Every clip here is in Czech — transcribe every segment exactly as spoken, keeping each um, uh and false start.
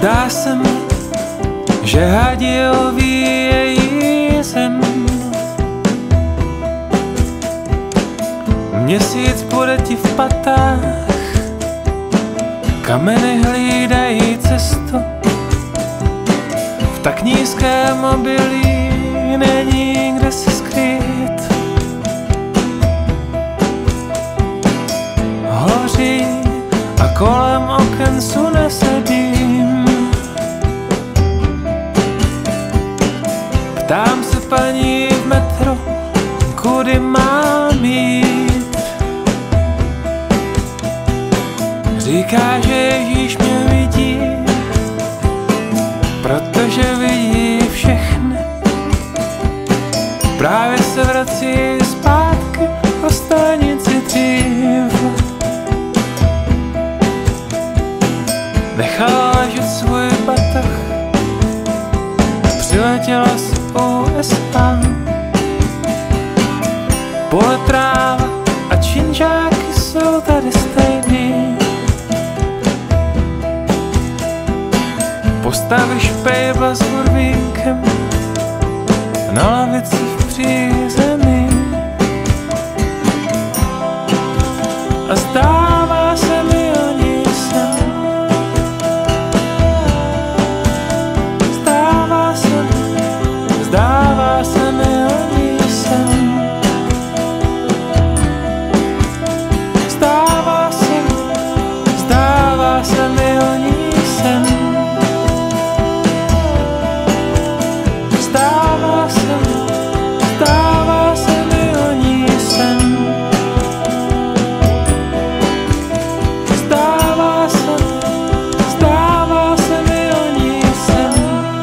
Zdá se mi, že hadilový je jí zem. Měsíc bude ti v patách, kameny hlídají cestu. V tak nízkém obilí není kde se skrýt. Hoří a kolem oken sune se dým. Ptám se paní v metru, kudy mám jít. Říká, že Ježíš mě vidí, protože vidí všechny. Právě se vrací zpátky po stanici dřív. Nechala ležet svůj batoh, přiletěla z U S A. Pole, tráva a činžáky jsou tady stejný. Postaví špejba s hurvínkem na lavici v přízemí. A zdává se mi o ní sen. Zdává se mi, zdává se mi o ní sen. Zdává se mi, zdává se mi o ní sen. Zdává se mi, zdává se mi o ní sen. Zdává se mi, zdává se mi o ní sen.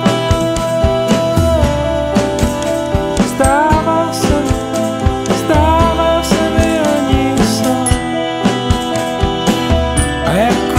Zdává se mi, zdává se mi o ní sen. A jako